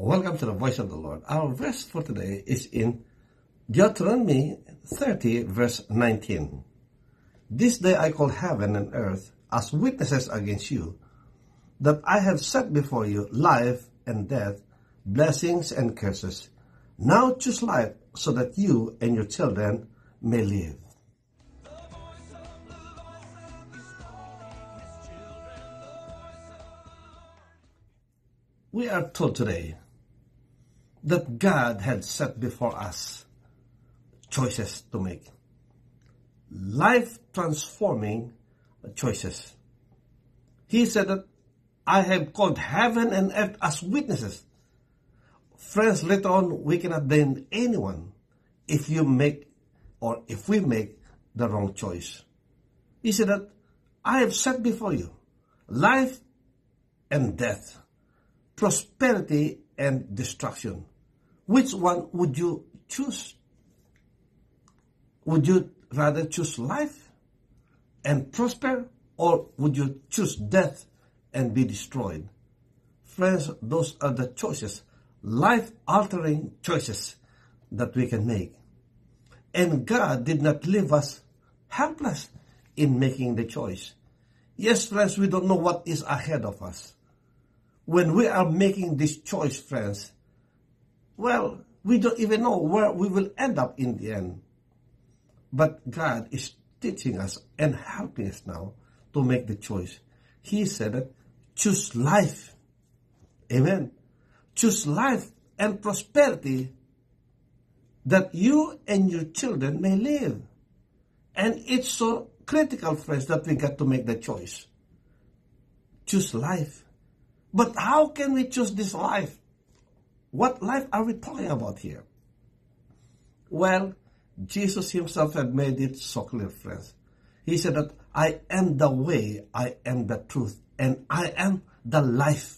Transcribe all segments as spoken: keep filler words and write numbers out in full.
Welcome to the Voice of the Lord. Our verse for today is in Deuteronomy thirty, verse nineteen. This day I call heaven and earth as witnesses against you, that I have set before you life and death, blessings and curses. Now choose life so that you and your children may live. We are told today that God had set before us choices to make. Life-transforming choices. He said that I have called heaven and earth as witnesses. Friends, later on, we cannot blame anyone if you make or if we make the wrong choice. He said that I have set before you life and death, prosperity and destruction. Which one would you choose? Would you rather choose life and prosper, or would you choose death and be destroyed? Friends, those are the choices, life-altering choices that we can make. And God did not leave us helpless in making the choice. Yes, friends, we don't know what is ahead of us. When we are making this choice, friends, well, we don't even know where we will end up in the end. But God is teaching us and helping us now to make the choice. He said that choose life. Amen. Choose life and prosperity that you and your children may live. And it's so critical, friends, that we got to make the choice. Choose life. But how can we choose this life? What life are we talking about here? Well, Jesus himself had made it so clear, friends. He said that I am the way, I am the truth, and I am the life.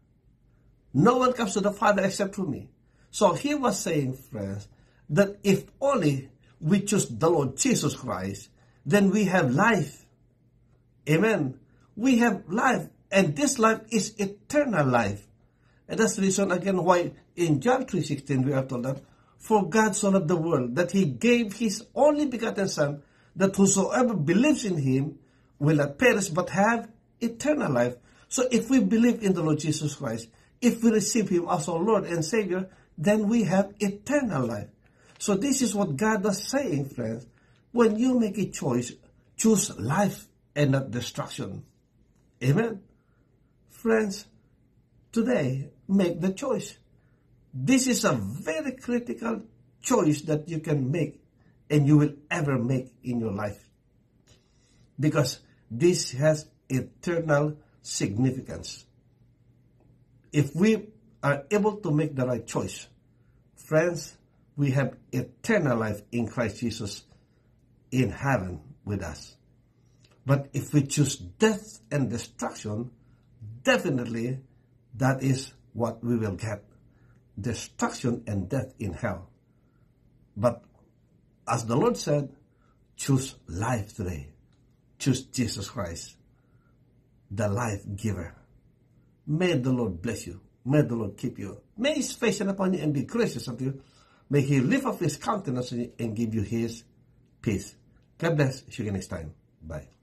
No one comes to the Father except through me. So he was saying, friends, that if only we choose the Lord Jesus Christ, then we have life. Amen. We have life. And this life is eternal life. And that's the reason again why in John three sixteen we are told that, for God so loved the world that he gave his only begotten Son, that whosoever believes in him will not perish but have eternal life. So if we believe in the Lord Jesus Christ, if we receive him as our Lord and Savior, then we have eternal life. So this is what God was saying, friends. When you make a choice, choose life and not destruction. Amen. Friends, today, make the choice. This is a very critical choice that you can make and you will ever make in your life. Because this has eternal significance. If we are able to make the right choice, friends, we have eternal life in Christ Jesus in heaven with us. But if we choose death and destruction, definitely, that is what we will get. Destruction and death in hell. But as the Lord said, choose life today. Choose Jesus Christ, the life giver. May the Lord bless you. May the Lord keep you. May his face shine upon you and be gracious unto you. May he lift up his countenance on you and give you his peace. God bless. See you next time. Bye.